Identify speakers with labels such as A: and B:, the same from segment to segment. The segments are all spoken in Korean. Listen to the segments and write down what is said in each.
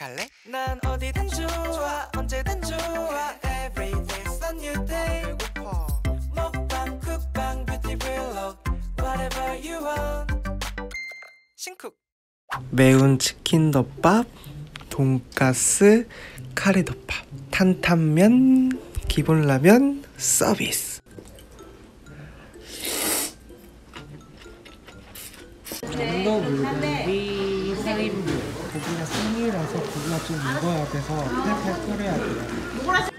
A: 갈래? 난 어디든 좋아 언제든 좋아 Every day's a new day 배고파 먹방 쿡방 뷰티 블로그 Whatever you want 신쿡 매운 치킨덮밥 돈가스 카레덮밥 탄탄면 기본라면 서비스.
B: 문어물갈비 4인분. 고기가 생이라서 고기가 좀 익어야 돼서 팔팔 끓여야 돼요.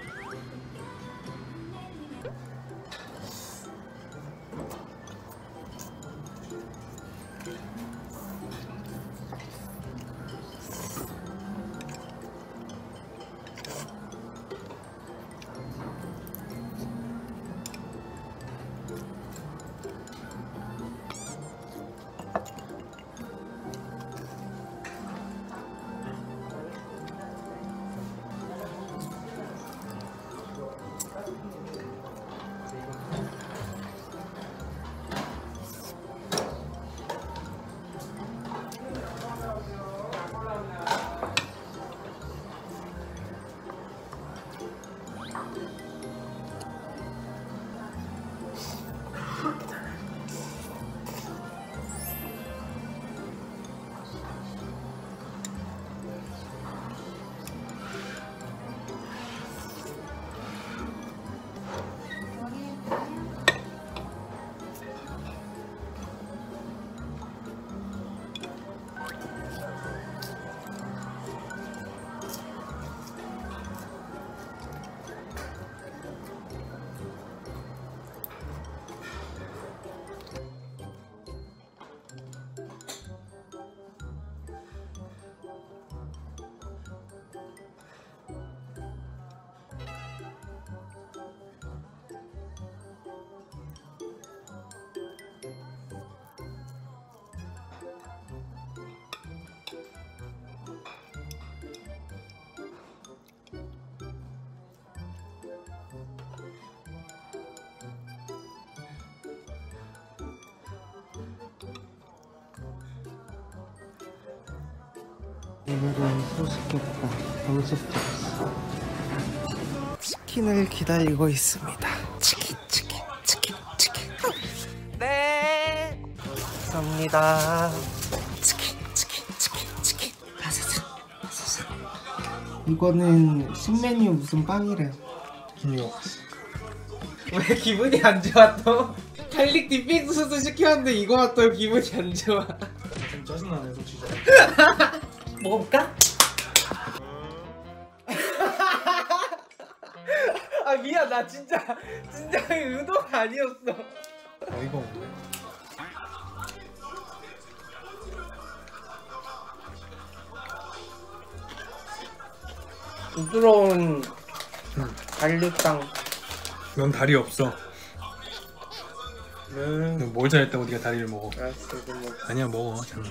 B: 오늘은 소식겠다. 방식적이었어. 치킨을 기다리고 있습니다. 치킨. 네. 감사합니다. 치킨. 바사삭. 이거는 신메뉴 무슨 빵이래. 김이요. 왜 기분이 안 좋아 또? 갈릭 디핑스도 시켰는데 이거 왔더니 기분이 안 좋아. 좀 짜증나네 솔직히. 먹어볼까? 아 미안 나 진짜 의도가 아니었어. 어이가 없네. 부드러운 갈릭빵.
C: 넌 다리 없어. 넌 뭘 잘했다고 네가 다리를 먹어.
B: 알았어 이거 먹어.
C: 아니야 먹어. 잠깐.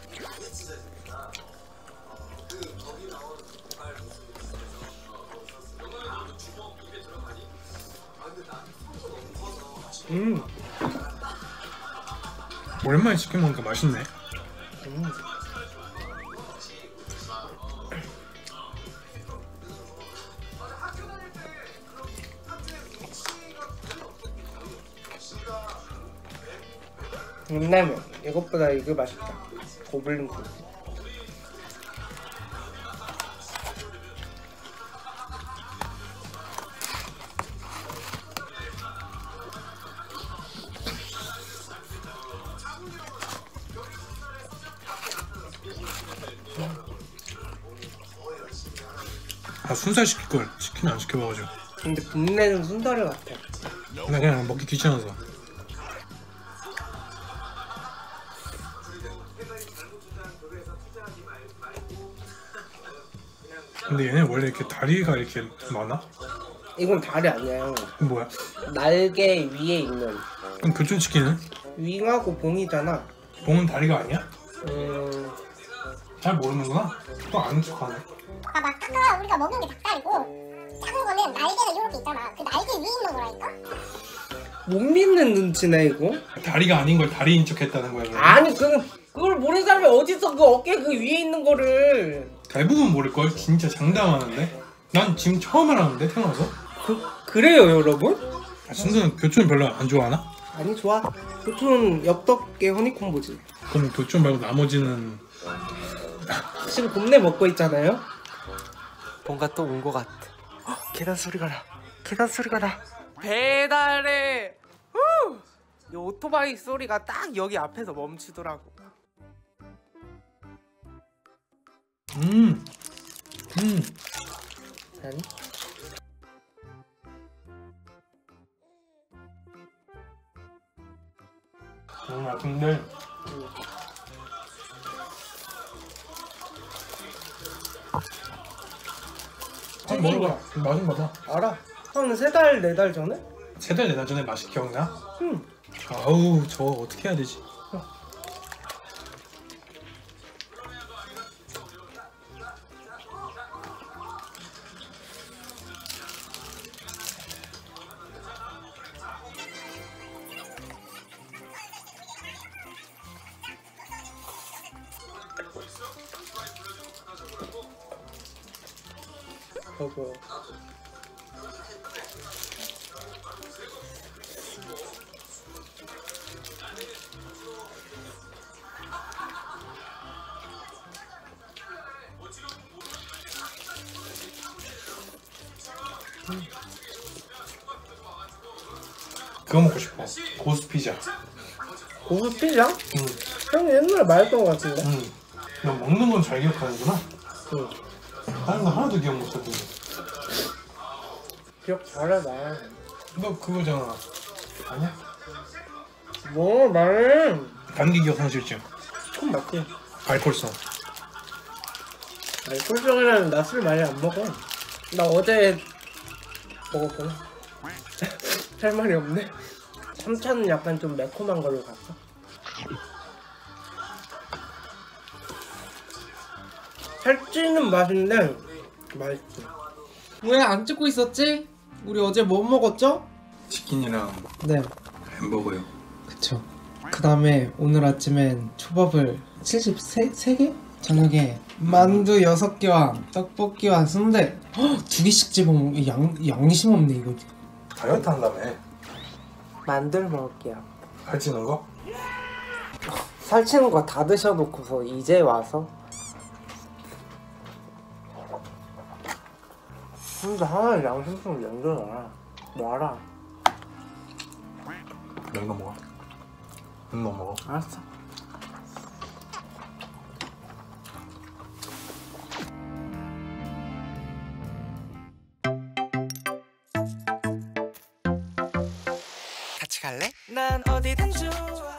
C: 오랜만에 치킨 먹으니까 맛있네.
B: 육라면 이것보다 이거 맛있다. 고블린 국.
C: 아 순살 시킬걸. 치킨 안 시켜봐가지고.
B: 근데 분내는 순다리 같아.
C: 나 그냥 먹기 귀찮아서. 근데 얘네 원래 이렇게 다리가 이렇게 많아?
B: 이건 다리 아니야 형.
C: 이건 뭐야?
B: 날개 위에 있는.
C: 그럼 교촌 치킨은?
B: 윙하고 봉이잖아.
C: 봉은 다리가 아니야? 잘 모르는구나? 또 아는 척하네.
D: 봐봐, 아까 우리가 먹은 게 닭다리고 작은 거는 날개가 이렇게 있잖아. 그 날개 위에 있는 거라니까?
B: 못 믿는 눈치네 이거.
C: 다리가 아닌 걸 다리인 척 했다는 거야. 그럼.
B: 아니 그걸 모르는 사람이 어디서 그 어깨 그 위에 있는 거를.
C: 대부분 모를걸? 진짜 장담하는데? 난 지금 처음 알았는데 태어나서?
B: 그래요 여러분?
C: 아, 순수는 교촌 별로 안 좋아하나?
B: 아니 좋아. 교촌 엽떡에 허니콤보지.
C: 그럼 교촌 말고 나머지는
B: 지금 곱내 먹고 있잖아요.
A: 뭔가 또 온 것 같아. 계단 소리가 나. 계단 소리가 나. 배달해. 이 오토바이 소리가 딱 여기 앞에서 멈추더라고.
B: 아니?
C: 근데 한 먹어봐. 맛은 봐봐.
B: 알아. 한 3달 4달 전에?
C: 3달 4달 전에 맛이 기억나?
B: 응.
C: 아우 저거 어떻게 해야 되지?
B: 저거.
C: 그거 먹고 싶어. 고수 피자.
B: 고수 피자?
C: 응.
B: 형이 옛날에 말했던 것 같은데?
C: 응. 너 먹는 건 잘 기억하는구나.
B: 응.
C: 다른 거 하나도 기억 못하던데.
B: 기억 잘해 나.
C: 너 그거잖아. 아니야?
B: 뭐 말해.
C: 감기 기억 상실증.
B: 그건 맞지.
C: 알코올성.
B: 알코올성이라는 나 술 많이 안 먹어. 나 어제 먹었구나. 할 말이 없네. 3차는 약간 좀 매콤한 걸로 갔어. 살찌는 맛인데 맛있지. 왜 안 찍고 있었지? 우리 어제 뭐 먹었죠?
C: 치킨이랑
B: 네,
C: 햄버거요.
B: 그쵸. 그 다음에 오늘 아침엔 초밥을 73개? 저녁에 만두 6개와 떡볶이와 순대 2개씩 집어먹는 양심 없네 이거.
C: 다이어트 한다며.
B: 만두를 먹을게요.
C: 살찌는 거?
B: 살찌는 거 다 드셔놓고서 이제 와서. 근데 하나 양심 좀 남겨놔. 놔라.
C: 너 먹어. 너 먹어.
B: 알았어.
A: 같이 갈래? 난 어디든 좋아.